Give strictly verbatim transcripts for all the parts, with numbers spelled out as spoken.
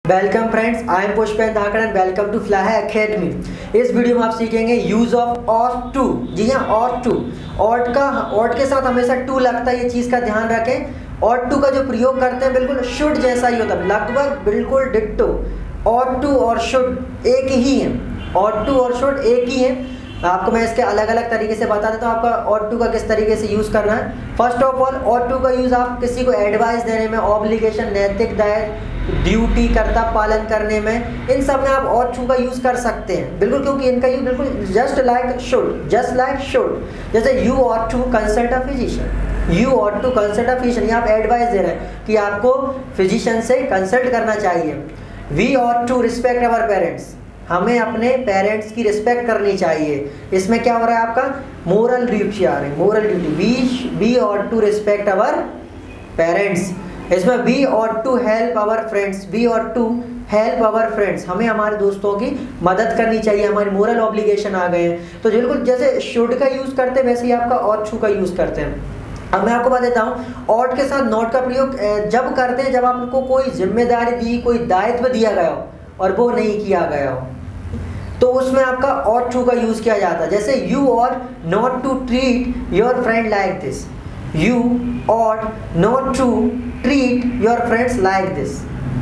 Welcome friends, I am Pushpendra Dhakad and welcome to Fly Academy. इस video में आप सीखेंगे यूज ऑफ ऑट टू। जी हाँ, ऑट टू। ऑट का ऑट के साथ हमेशा टू लगता है, ये चीज़ का ध्यान रखें। ऑट टू का जो प्रयोग करते हैं बिल्कुल शुड जैसा ही होता है, लगभग बिल्कुल डिट्टो। ऑट टू और शुड एक ही है, ऑट टू और शुड एक ही है। आपको मैं इसके अलग अलग तरीके से बता देता हूँ आपका ऑट टू का किस तरीके से यूज़ करना है। First of all, ought to का यूज़ आप किसी को एडवाइस देने में, ऑब्लिगेशन, नैतिक दायित्व, ड्यूटी, कर्तव्य पालन करने में, इन सब में आप ऑट टू का यूज़ कर सकते हैं बिल्कुल, क्योंकि इनका यूज बिल्कुल just like should, just like should. जैसे you ought to consult a physician, you ought to consult a physician, ये आप एडवाइस दे रहे हैं कि आपको फिजिशियन से कंसल्ट करना चाहिए। We ought to respect our parents, हमें अपने पेरेंट्स की रिस्पेक्ट करनी चाहिए। इसमें क्या हो रहा है, आपका मोरल ड्यूटी आ रही है, moral duty. We we ought to respect our parents. इसमें we ought to help our friends, we ought to help our friends, हमें हमारे दोस्तों की मदद करनी चाहिए, हमारी मोरल ऑब्लिगेशन आ गए हैं। तो बिल्कुल जैसे शुड का यूज़ करते हैं वैसे ही आपका ऑट टू का यूज़ करते हैं। अब मैं आपको बता देता हूँ, ऑट के साथ नॉट का प्रयोग जब करते हैं जब आपको कोई जिम्मेदारी दी, कोई दायित्व दिया गया हो और वो नहीं किया गया हो, तो उसमें आपका ऑट टू का यूज़ किया जाता है। जैसे you ought not to treat your friend like this, you ought not to treat your friends like this,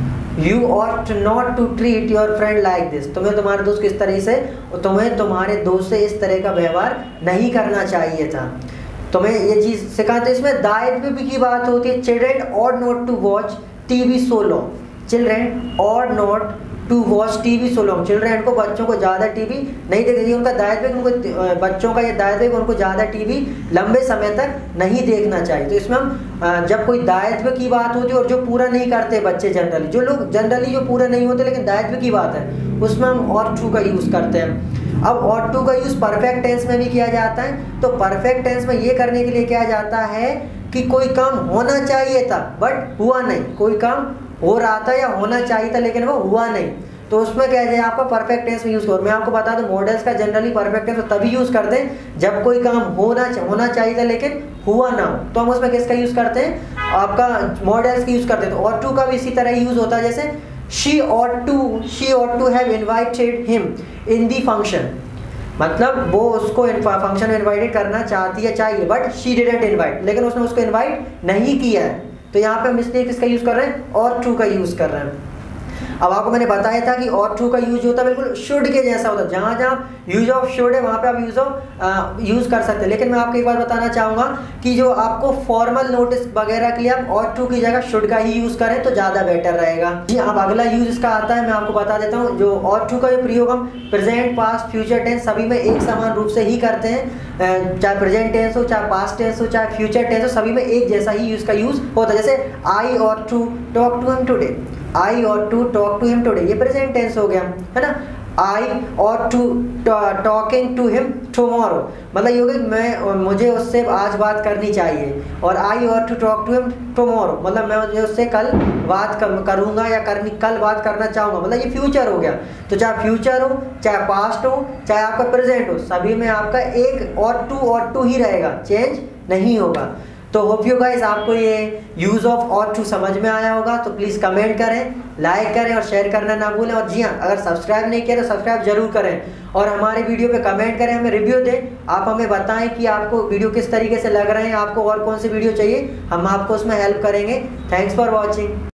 you ought not to treat your friend like this. तुम्हें तुम्हारे दोस्त किस तरह से, तुम्हें तुम्हारे दोस्त से इस तरह का व्यवहार नहीं करना चाहिए था, तुम्हें ये चीज़ सिखाते। इसमें दायित्व भी की बात होती है। Children ought not to watch TV so long, children ought not to watch TV so long, children को, बच्चों को ज़्यादा टीवी नहीं देखना चाहिए। उनका दायित्व है, उनको बच्चों का ये दायित्व है कि उनको ज़्यादा टीवी लंबे समय तक नहीं देखना चाहिए। तो इसमें हम जब कोई दायित्व की बात होती है और जो पूरा नहीं करते बच्चे, जनरली जो लोग जनरली जो पूरा नहीं होते लेकिन दायित्व की बात है, उसमें हम ऑट टू का यूज़ करते हैं। अब ऑट टू का यूज़ परफेक्ट टेंस में भी किया जाता है। तो परफेक्ट टेंस में ये करने के लिए किया जाता है कि कोई काम होना चाहिए था बट हुआ नहीं, कोई काम हो रहा था या होना चाहिए था लेकिन वो हुआ नहीं, तो उसमें क्या है आपका परफेक्ट टेंस में यूज़ करो। मैं आपको बता दूं, मॉडल्स का जनरली परफेक्ट टेंस तभी यूज़ करते हैं जब कोई काम होना होना चाहिए था लेकिन हुआ ना हो, तो हम उसमें किसका यूज़ करते हैं, आपका मॉडल्स का यूज़ करते हैं। तो ऑट टू का भी इसी तरह यूज़ होता है। जैसे she ought to she ought to have invited him in the function, मतलब वो उसको फंक्शन में इन्वाइटेड करना चाहती है, चाहिए, बट शी डिडंट इन्वाइट, लेकिन उसने उसको इन्वाइट नहीं किया है। तो यहाँ पे हम इसलिए किसका यूज़ कर रहे हैं, ऑट टू का यूज़ कर रहे हैं। अब आपको मैंने बताया था कि ऑट टू का यूज होता है बिल्कुल शुड के जैसा होता है। जहाँ जहाँ यूज ऑफ शुड है वहाँ पे आप यूज ऑफ यूज़ कर सकते हैं। लेकिन मैं आपको एक बार बताना चाहूँगा कि जो आपको फॉर्मल नोटिस वगैरह के लिए आप ऑट टू की जगह शुड का ही यूज़ करें तो ज़्यादा बेटर रहेगा। जी, अब अगला यूज इसका आता है, मैं आपको बता देता हूँ। जो ऑट टू का जो प्रयोग हम प्रेजेंट, पास्ट, फ्यूचर टेंस सभी में एक समान रूप से ही करते हैं। चाहे प्रेजेंट टेंस हो, चाहे पास्ट टेंस हो, चाहे फ्यूचर टेंस हो, सभी में एक जैसा ही यूज़ का यूज़ होता है। जैसे I ought to talk to him today, I ought to talk to him today, ये प्रेजेंट टेंस हो गया, है ना। I ought to talking to him tomorrow, मतलब ये हो गया मैं मुझे उससे आज बात करनी चाहिए। और I ought to talk to him tomorrow, मतलब मैं मुझे उससे कल बात करूँगा या करनी कल बात करना चाहूँगा, मतलब ये फ्यूचर हो गया। तो चाहे फ्यूचर हो, चाहे पास्ट हो, चाहे आपका प्रेजेंट हो, सभी में आपका एक ऑट टू ऑट टू ही रहेगा, चेंज नहीं होगा। तो होप यू गाइस आपको ये यूज़ ऑफ ऑट टू समझ में आया होगा। तो प्लीज़ कमेंट करें, लाइक करें और शेयर करना ना भूलें। और जी हाँ, अगर सब्सक्राइब नहीं किया तो सब्सक्राइब जरूर करें और हमारे वीडियो पे कमेंट करें, हमें रिव्यू दें। आप हमें बताएं कि आपको वीडियो किस तरीके से लग रहे हैं, आपको और कौन सी वीडियो चाहिए, हम आपको उसमें हेल्प करेंगे। Thanks for watching.